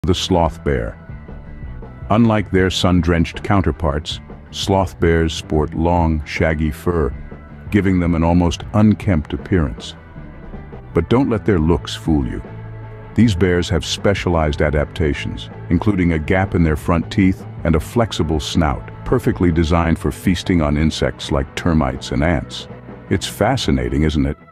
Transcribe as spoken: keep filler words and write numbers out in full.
The sloth bear. Unlike their sun-drenched counterparts, sloth bears sport long, shaggy fur, giving them an almost unkempt appearance. But don't let their looks fool you. These bears have specialized adaptations, including a gap in their front teeth and a flexible snout, perfectly designed for feasting on insects like termites and ants. It's fascinating, isn't it?